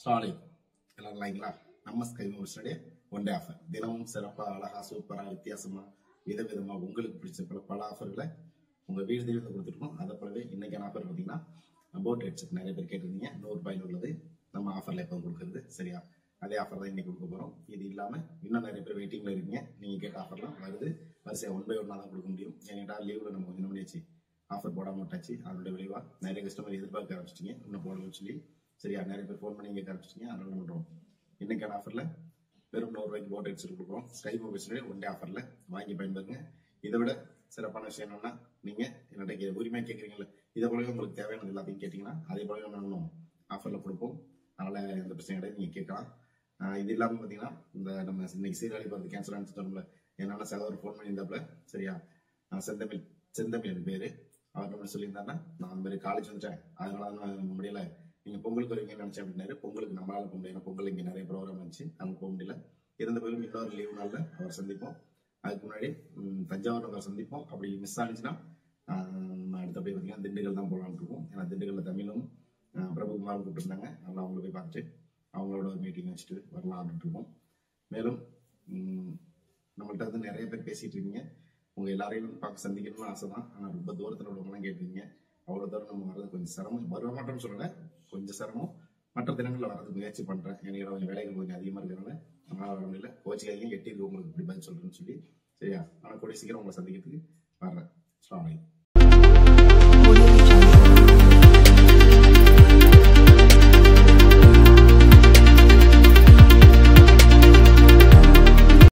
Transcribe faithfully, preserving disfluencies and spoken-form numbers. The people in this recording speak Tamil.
சாலை எல்லாம் லைங்களா நம்ம ஸ்கை மூவிஸ்டே ஒன் டே ஆஃபர் தினமும் சிறப்பா அழகா சூப்பரா வித்தியாசமா விதவிதமா உங்களுக்கு பிடிச்ச பல பல ஆஃபர்களை உங்க வீடு தேடி வந்து கொடுத்துருக்கோம். அதை போலவே இன்னைக்கான ஆஃபர் பார்த்தீங்கன்னா போட் ஹெட்செட் நிறைய பேர் கேட்டிருந்தீங்க. நூறு ரூபாயில் உள்ளது நம்ம ஆஃபர்ல எப்போ கொடுக்குறது சரியா, அதே ஆஃபர் தான் இன்னைக்கு கொடுக்க போறோம். இது இல்லாம இன்னும் நிறைய பேர் வெயிட்டிங்ல இருக்கீங்க. நீங்க கேட்ட ஆஃபர்லாம் வருது, வரிசையா ஒன் பை ஒன்னா தான் கொடுக்க முடியும். ஏன்னா லீவ்ல நம்ம கொஞ்சம் பண்ணியாச்சு, ஆஃபர் போடாம விட்டாச்சு. அதோட விளைவா நிறைய கஸ்டமர் எதிர்பார்க்க ஆரம்பிச்சிட்டீங்க, இன்னும் போடணும்னு சொல்லி சரியா நிறைய பேர் ஃபோன் பண்ணி கேட்க ஆரம்பிச்சிட்டீங்க. அதனால பண்றோம் இன்னைக்கான ஆஃபர்ல வெறும் நூறு ரூபாய்க்கு போட் ஹெட்செட் கொடுக்குறோம். ஸ்கை மூவிஸ்ல ஒன் டே ஆஃபர்ல வாங்கி பயன்படுங்க. இதை விட சிறப்பான விஷயம் என்னன்னா, நீங்க என்னோட உரிமையா கேட்குறீங்களா, இதை போலவே உங்களுக்கு தேவையானது எல்லாத்தையும் கேட்டீங்கன்னா அதே போலவே நம்ம ஆஃபர்ல கொடுப்போம். அதனால எந்த பிரச்சனை கிடையாது, நீங்க கேட்கலாம். இது இல்லாம பாத்தீங்கன்னா இந்த நம்ம இன்னைக்கு சீராளி பார்த்து கேன்சல் ஆனிச்சோம்ல, என்னன்னா சகோதரர் ஃபோன் பண்ணியிருந்தாப்புல சரியா, செந்தமிழ் செந்தமிழ் என் பேரு. அவர் நம்ம சொல்லியிருந்தாருன்னா நான் அந்த மாதிரி காலேஜ் வந்துட்டேன், அதனால நான் முடியல, நீங்க பொங்கலுக்கு வருவீங்கன்னு நினைச்சேன் அப்படின்னாரு. பொங்கலுக்கு நம்மளால போக முடியாது, பொங்கல் இங்க நிறைய ப்ரோக்ராம் இருந்துச்சு, அங்க போக முடியல. இருந்த போதும் இன்னொரு லீவு நாள்ல அவர் சந்திப்போம். அதுக்கு முன்னாடி தஞ்சாவூர் நகர் சந்திப்போம். அப்படி மிஸ் ஆனிச்சுன்னா அடுத்தபடி பார்த்தீங்கன்னா திண்டுக்கல் தான் போகலான்னு இருக்கோம். ஏன்னா திண்டுக்கல்ல தமிழும் பிரபுகுமாரும் கூப்பிட்டுருந்தாங்க. நல்லா அவங்கள போய் பார்த்துட்டு அவங்களோட ஒரு மீட்டிங் வச்சுட்டு வரலாம் அப்படின்ட்டு இருக்கோம். மேலும் நம்மள்ட்ட வந்து நிறைய பேர் பேசிட்டு இருக்கீங்க. உங்க எல்லாரையும் பார்க்க சந்திக்கணும்னு ஆசை தான். ஆனால் ரொம்ப தூரத்தில் உள்ளவங்கலாம் கேட்டுருக்கீங்க. அவ்வளோ தூரம் நம்ம வர்றது கொஞ்சம் சிரமம், வர மாட்டோம்னு சொல்லலை, கொஞ்சம் சிரமம். மற்ற தினங்களில் வரதுக்கு முயற்சி பண்றேன். எனக்கு கொஞ்சம் வேலைகள் கொஞ்சம் அதிகமாக இருக்கிறனால நம்மளால வர முடியல. கோச்சிக்காதீங்க, எட்டி இருக்கு உங்களுக்கு இப்படி பதில் சொல்றேன்னு சொல்லி சரியா. ஆனால் கூடிய சீக்கிரம் உங்களை சந்திக்கிறதுக்கு வர்றேன். அஸ்ஸலாமு அலைக்கும்.